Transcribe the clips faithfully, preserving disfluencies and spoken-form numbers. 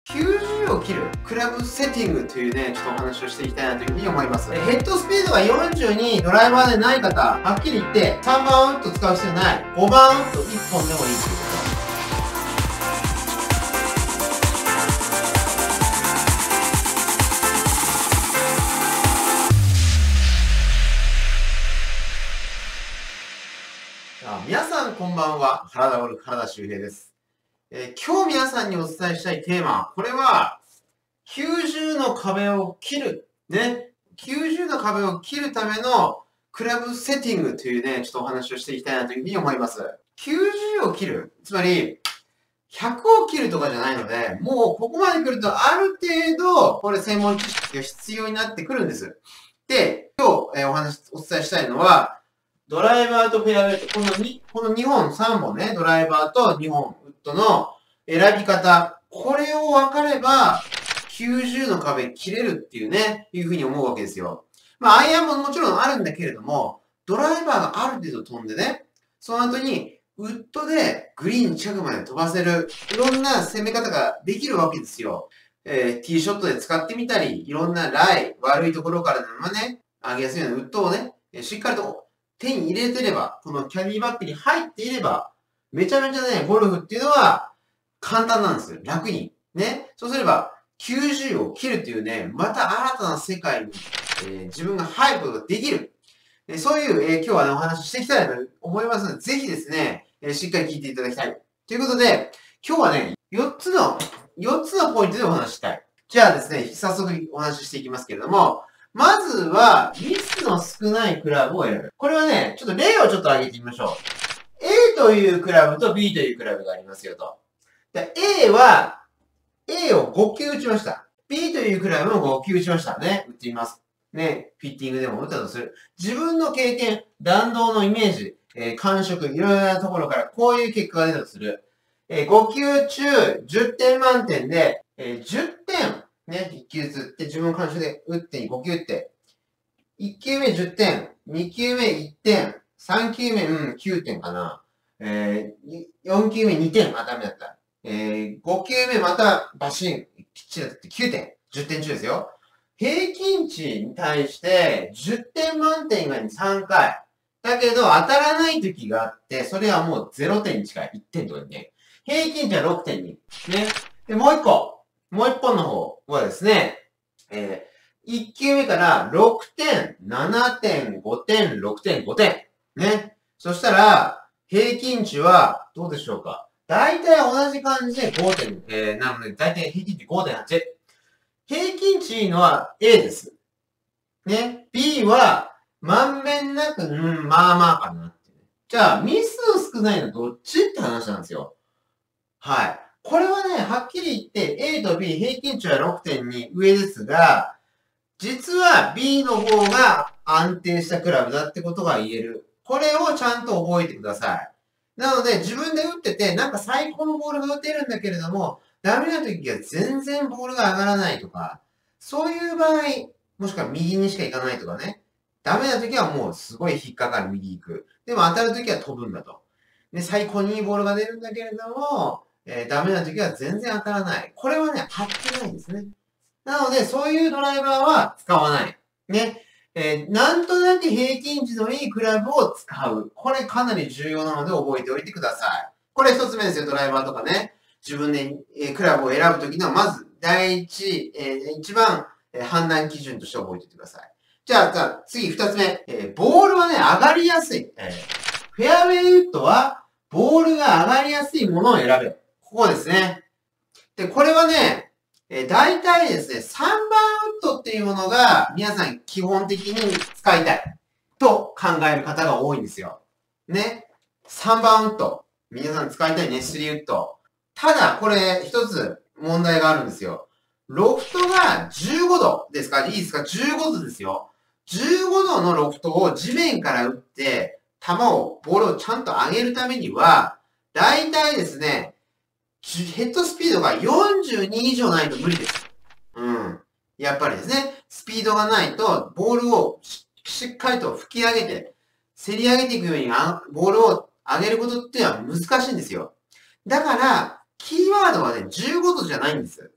きゅうじゅうを切るクラブセッティングというね、ちょっとお話をしていきたいなというふうに思います。ヘッドスピードがよんじゅうにドライバーでない方、はっきり言ってさんばんウッド使う必要ない。ごばんウッドいっぽんでもいいということ。皆さんこんばんは。原田ゴルフ、原田修平です。えー、今日皆さんにお伝えしたいテーマ、これは、きゅうじゅうの壁を切る。ね。きゅうじゅうの壁を切るためのクラブセッティングというね、ちょっとお話をしていきたいなというふうに思います。きゅうじゅうを切る。つまり、ひゃくを切るとかじゃないので、もうここまで来るとある程度、これ専門知識が必要になってくるんです。で、今日、えー、お話、お伝えしたいのは、ドライバーとフェアウェイと、このに、このにほん、さんぼんね、ドライバーとにほん、ウッドの選び方。これを分かれば、きゅうじゅうの壁切れるっていうね、いうふうに思うわけですよ。まあ、アイアンももちろんあるんだけれども、ドライバーがある程度飛んでね、その後に、ウッドでグリーン近くまで飛ばせる、いろんな攻め方ができるわけですよ。えー、ティーショットで使ってみたり、いろんなライ、悪いところからでもね、上げやすいようなウッドをね、しっかりと手に入れてれば、このキャディバッグに入っていれば、めちゃめちゃね、ゴルフっていうのは簡単なんですよ。楽に。ね。そうすれば、きゅうじゅうを切るっていうね、また新たな世界に、えー、自分が入ることができる。えー、そういう、えー、今日はね、お話ししていきたいと思いますので、ぜひですね、えー、しっかり聞いていただきたい。ということで、今日はね、よっつの、よっつのポイントでお話ししたい。じゃあですね、早速お話ししていきますけれども、まずは、ミスの少ないクラブを選ぶ。これはね、ちょっと例をちょっと挙げてみましょう。A というクラブと B というクラブがありますよと。で A は、A をごきゅう打ちました。B というクラブもごきゅう打ちましたね。打ってみます。ね、フィッティングでも打ったとする。自分の経験、弾道のイメージ、えー、感触、いろいろなところからこういう結果が出たとする。えー、ごきゅう中じゅってん満点で、えー、じゅってん、ね、いっきゅうずつって自分の感触で打ってごきゅう打って、いっきゅうめじゅってん、にきゅうめいってん、さんきゅうめ、うん、きゅうてんかな。えー、よんきゅうめにてん、あ、ダメだった。えー、ごきゅうめまたバシン、きっちりだってきゅうてん、じゅってん中ですよ。平均値に対してじゅってん満点以外にさんかい。だけど当たらない時があって、それはもうゼロてんに近い。いってんとかにね。平均値はろくてんに。ね。で、もう一個。もう一本の方はですね、えー、いっきゅうめからろくてん、ななてん、ごてん、ろくてん、ごてん。ね。そしたら、平均値はどうでしょうか。だいたい同じ感じでごてん、えー、なので、だいたい平均値 ごてんはち。平均値いいのは A です。ね。B は、まんべんなく、うん、まあまあかなって。じゃあ、ミス少ないのどっちって話なんですよ。はい。これはね、はっきり言って A と B 平均値はろくてんに上ですが、実は B の方が安定したクラブだってことが言える。これをちゃんと覚えてください。なので、自分で打ってて、なんか最高のボールが打てるんだけれども、ダメな時は全然ボールが上がらないとか、そういう場合、もしくは右にしか行かないとかね。ダメな時はもうすごい引っかかる右行く。でも当たる時は飛ぶんだと。で、最高にいいボールが出るんだけれども、えー、ダメな時は全然当たらない。これはね、合ってないんですね。なので、そういうドライバーは使わない。ね。えー、なんとなく平均値のいいクラブを使う。これかなり重要なので覚えておいてください。これ一つ目ですよ、ドライバーとかね。自分で、えー、クラブを選ぶときの、まず、第一、えー、一番、えー、判断基準として覚えておいてください。じゃあ、じゃあ次二つ目。えー、ボールはね、上がりやすい。えー、フェアウェイウッドは、ボールが上がりやすいものを選べ。ここですね。で、これはね、えー、大体ですね、さんばんウッドっていうものが、皆さん基本的に使いたい。と考える方が多いんですよ。ね。さんばんウッド。皆さん使いたいね、スリーウッド。ただ、これ、一つ問題があるんですよ。ロフトがじゅうごどですか？いいですか？ じゅうご 度ですよ。じゅうごどのロフトを地面から打って、球を、ボールをちゃんと上げるためには、だいたいですね、ヘッドスピードがよんじゅうに以上ないと無理です。うん。やっぱりですね、スピードがないと、ボールをしっかりと吹き上げて、競り上げていくようにボールを上げることっていうのは難しいんですよ。だから、キーワードはね、じゅうごどじゃないんです。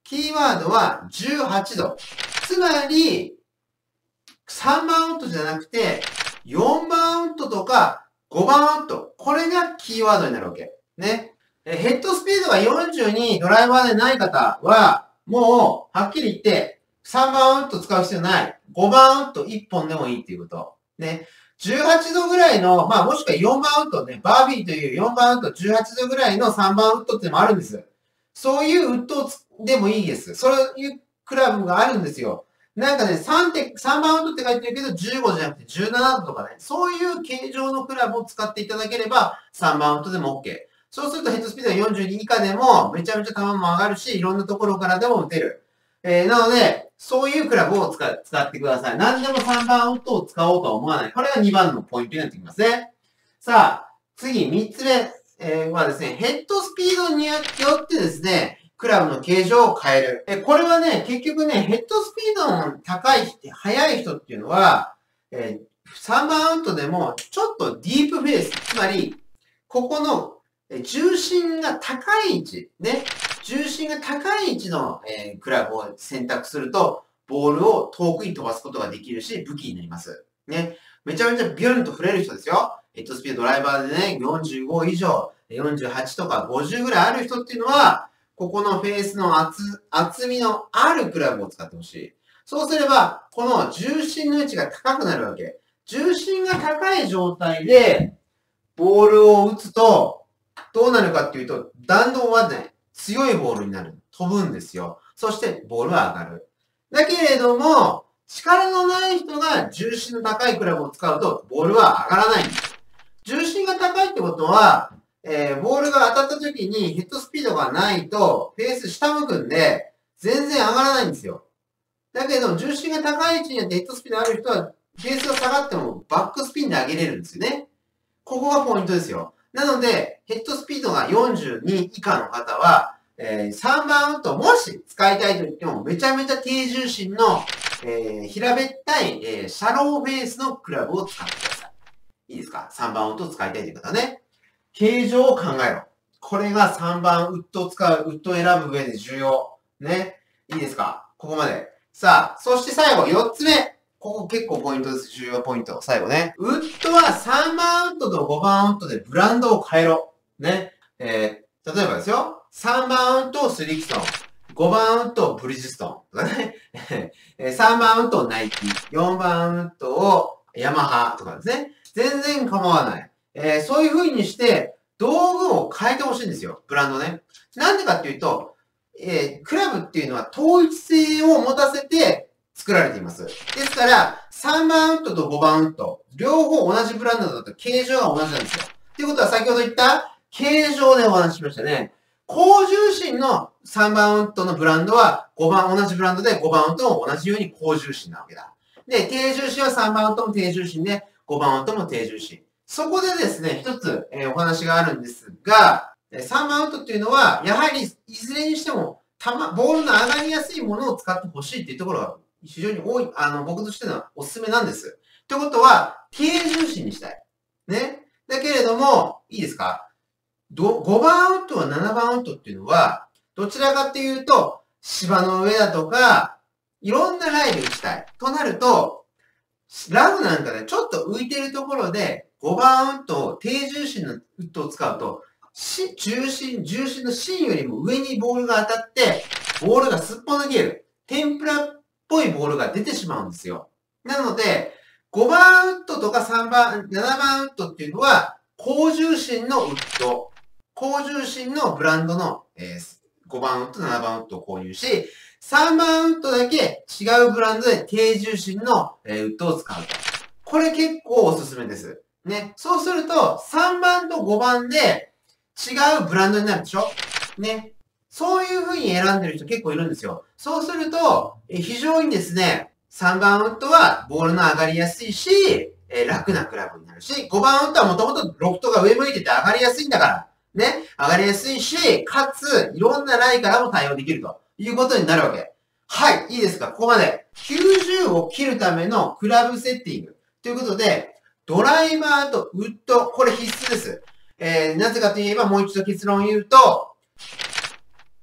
キーワードはじゅうはちど。つまり、さんばんアウトじゃなくて、よんばんアウトとかごばんアウト。これがキーワードになるわけ。ね。ヘッドスピードがよんじゅうにドライバーでない方は、もう、はっきり言って、さんばんアウト使う必要ない。ごばんアウトいっぽんでもいいっていうこと。ね。じゅうはちどぐらいの、まあもしくはよんばんアウトね、バービーというよんばんアウトじゅうはちどぐらいのさんばんアウトっていうのもあるんです。そういうウッドでもいいです。そういうクラブがあるんですよ。なんかね、さんてん、さんばんアウトって書いてるけど、じゅうごじゃなくてじゅうななどとかね、そういう形状のクラブを使っていただければ、さんばんアウトでも OK。そうするとヘッドスピードがよんじゅうに以下でも、めちゃめちゃ球も上がるし、いろんなところからでも打てる。えー、なので、そういうクラブを使使ってください。何でもさんばんアウトを使おうとは思わない。これがにばんのポイントになってきますね。さあ、次、みっつめ、えー、はですね、ヘッドスピードによってですね、クラブの形状を変える。え、これはね、結局ね、ヘッドスピードの高い、速い人っていうのは、えー、さんばんアウトでも、ちょっとディープフェース、つまり、ここの重心が高い位置、ね。重心が高い位置の、えー、クラブを選択すると、ボールを遠くに飛ばすことができるし、武器になります。ね。めちゃめちゃビュンと振れる人ですよ。ヘッドスピードドライバーでね、よんじゅうご以上、よんじゅうはちとかごじゅうぐらいある人っていうのは、ここのフェースの厚、厚みのあるクラブを使ってほしい。そうすれば、この重心の位置が高くなるわけ。重心が高い状態で、ボールを打つと、どうなるかっていうと、弾道はね、強いボールになる。飛ぶんですよ。そして、ボールは上がる。だけれども、力のない人が重心の高いクラブを使うと、ボールは上がらないんです。重心が高いってことは、えー、ボールが当たった時にヘッドスピードがないと、フェース下向くんで、全然上がらないんですよ。だけど、重心が高い位置によってヘッドスピードある人は、フェースが下がってもバックスピンで上げれるんですよね。ここがポイントですよ。なので、ヘッドスピードがよんじゅうに以下の方は、えー、さんばんアウトもし使いたいと言っても、めちゃめちゃ低重心の、えー、平べったい、えー、シャローフェースのクラブを使ってください。いいですか ?さんばんアウトを使いたいという方ね。形状を考えろ。これがさんばんウッドを使う、ウッドを選ぶ上で重要。ね。いいですかここまで。さあ、そして最後、よっつめ。ここ結構ポイントです。重要ポイント。最後ね。ウッドはさんばんアウトとごばんアウトでブランドを変えろ。ね。えー、例えばですよ。さんばんアウトスリクソン。ごばんアウトブリヂストン。とかね。さんばんアウトナイキ。よんばんアウトをヤマハとかですね。全然構わない。えー、そういう風にして、道具を変えてほしいんですよ。ブランドね。なんでかっていうと、えー、クラブっていうのは統一性を持たせて作られています。ですから、さんばんアウトとごばんアウト、両方同じブランドだと形状が同じなんですよ。っていうことは先ほど言った形状でお話ししましたね。高重心のさんばんアウトのブランドはごばん、同じブランドでごばんアウトも同じように高重心なわけだ。で、低重心はさんばんアウトも低重心で、ごばんアウトも低重心。そこでですね、一つ、えー、お話があるんですが、さんばんアウトっていうのは、やはり、いずれにしても、たま、ボールの上がりやすいものを使ってほしいっていうところが非常に多い、あの、僕としてのおすすめなんです。ということは、低重心にしたい。ね。だけれども、いいですかどごばんアウトはななばんアウトっていうのは、どちらかっていうと、芝の上だとか、いろんなライで打ちたい。となると、ラフなんかでちょっと浮いてるところで、ごばんアウト、低重心のウッドを使うと、し、重心、重心の芯よりも上にボールが当たって、ボールがすっぽ抜ける。天ぷらっぽいボールが出てしまうんですよ。なので、ごばんアウトとかさんばん、ななばんアウトっていうのは、高重心のウッド。高重心のブランドの、えー、ごばんアウト、ななばんアウトを購入し、さんばんアウトだけ違うブランドで低重心の、えー、ウッドを使うと。これ結構おすすめです。ね。そうすると、さんばんとごばんで違うブランドになるでしょね。そういう風に選んでる人結構いるんですよ。そうすると、えー、非常にですね、さんばんアウトはボールの上がりやすいし、えー、楽なクラブになるし、ごばんアウトはもともとロフトが上向いてて上がりやすいんだから、ね、上がりやすいし、かつ、いろんなライからも対応できるということになるわけ。はい、いいですかここまで。きゅうじゅうを切るためのクラブセッティング。ということで、ドライバーとウッド、これ必須です。えー、なぜかといえば、もう一度結論を言うと、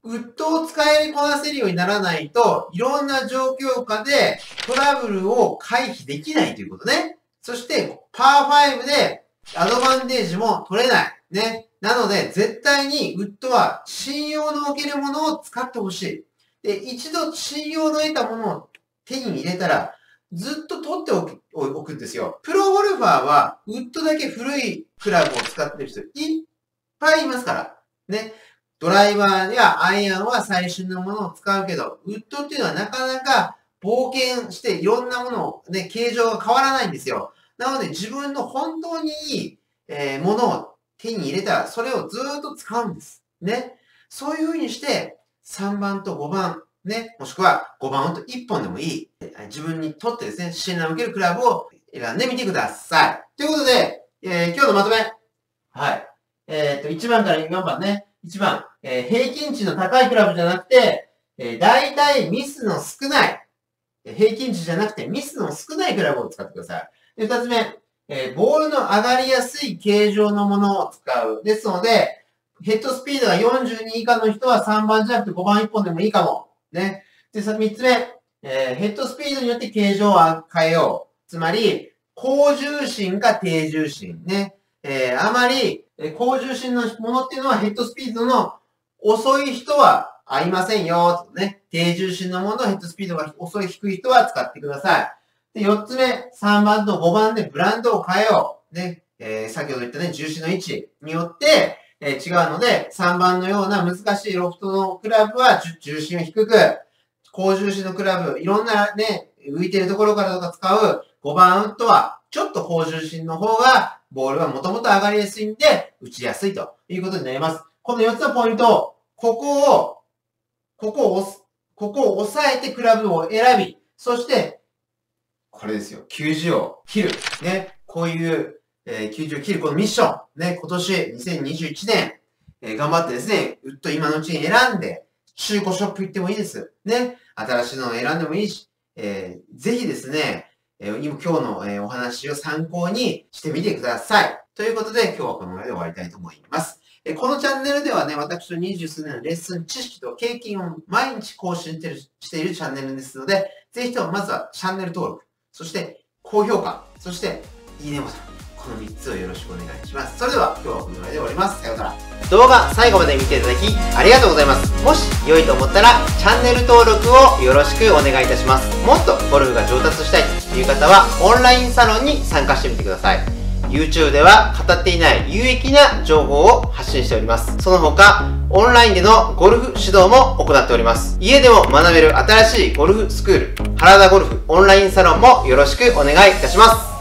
ウッドを使いこなせるようにならないと、いろんな状況下でトラブルを回避できないということね。そして、パーファイブでアドバンテージも取れない。ね。なので、絶対にウッドは信用のおけるものを使ってほしい。で、一度信用の得たものを手に入れたら、ずっと取っておく、おくんですよ。プロゴルファーは、ウッドだけ古いクラブを使ってる人いっぱいいますから。ね。ドライバーやアイアンは最新のものを使うけど、ウッドっていうのはなかなか冒険していろんなものをね、形状が変わらないんですよ。なので自分の本当にいい、えー、ものを手に入れたら、それをずーっと使うんです。ね。そういう風にして、さんばんとごばん、ね、もしくはごばんといっぽんでもいい。自分にとってですね、信頼を受けるクラブを選んでみてください。ということで、えー、今日のまとめ。はい。えっと、いちばんからよんばんね。いちばん、えー、平均値の高いクラブじゃなくて、えー、だいたいミスの少ない、平均値じゃなくてミスの少ないクラブを使ってください。で、ふたつめ、えー、ボールの上がりやすい形状のものを使う。ですので、ヘッドスピードがよんじゅうに以下の人はさんばんじゃなくてごばんいっぽんでもいいかも。ね。で、さ、みっつめ、えー、ヘッドスピードによって形状を変えよう。つまり、高重心か低重心。ね。えー、あまり、えー、高重心のものっていうのはヘッドスピードの遅い人は合いませんよ。ね。低重心のものをヘッドスピードが遅い低い人は使ってください。で、よっつめ、さんばんとごばんでブランドを変えよう。ね。えー、先ほど言ったね、重心の位置によって、えー、違うので、さんばんのような難しいロフトのクラブは重心を低く、高重心のクラブ、いろんなね、浮いてるところからとか使うごばんウッドは、ちょっと高重心の方が、ボールはもともと上がりやすいんで、打ちやすいということになります。このよっつのポイント、ここを、ここを押す、ここを押さえてクラブを選び、そして、これですよ、きゅうじゅうを切る。ね、こういう、えー、きゅうじゅうを切るこのミッション。ね、今年にせんにじゅういちねん、えー、頑張ってですね、ウッド今のうちに選んで、中古ショップ行ってもいいです。ね、新しいのを選んでもいいし、えー、ぜひですね、えー、今日の、えー、お話を参考にしてみてください。ということで、今日はこのぐらいで終わりたいと思います。えー、このチャンネルではね、私と二十数年のレッスン知識と経験を毎日更新している、しているチャンネルですので、ぜひともまずはチャンネル登録、そして高評価、そしていいねボタン。このみっつをよろしくお願いします。それでは今日はこのぐらいで終わります。さようなら。動画最後まで見ていただきありがとうございます。もし良いと思ったらチャンネル登録をよろしくお願いいたします。もっとゴルフが上達したいという方はオンラインサロンに参加してみてください。YouTube では語っていない有益な情報を発信しております。その他、オンラインでのゴルフ指導も行っております。家でも学べる新しいゴルフスクール、原田ゴルフオンラインサロンもよろしくお願いいたします。